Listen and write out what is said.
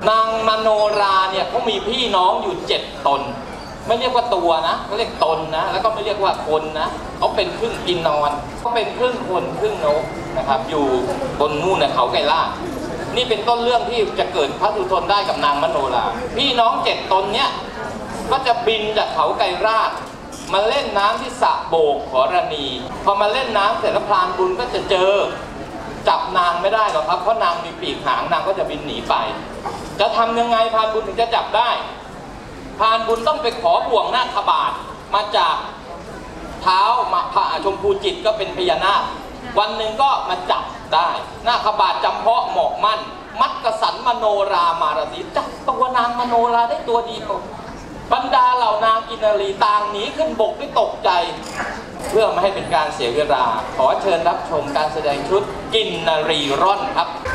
นางมโนราเนี่ยเขามีพี่น้องอยู่7 ตนไม่เรียกว่าตัวนะเขาเรียกตนนะแล้วก็ไม่เรียกว่าคนนะเขาเป็นครึ่งกินนอนเขาเป็นครึ่งคนครึ่งนกนะครับอยู่บนนู่นนะเขาไก่ล่านี่เป็นต้นเรื่องที่จะเกิดพระสุทนได้กับนางมโนราพี่น้อง7 ตนเนี่ยก็จะบินจากเขาไก่ราชมาเล่นน้ำที่สระโบกขรณีพอมาเล่นน้ำเสร็จแล้วพรานบุญก็จะเจอจับนางไม่ได้หรอกครับเพราะนางมีปีกหางนางก็จะบินหนีไปจะทำยังไงพรานบุญถึงจะจับได้พรานบุญต้องไปขอบ่วงนาคบาทมาจากเท้ามาพระชมพูจิตก็เป็นพญานาควันหนึ่งก็มาจับได้นาคบาทจำเพาะหมอกมั่นมัดกสันมโนรามารสีจับตัวนางมโนราได้ตัวเดียวบรรดาเหล่านางกินนารีต่างหนีขึ้นบกด้วยตกใจเพื่อไม่ให้เป็นการเสียเวลาขอเชิญรับชมการแสดงชุดกินนารีร่อนครับ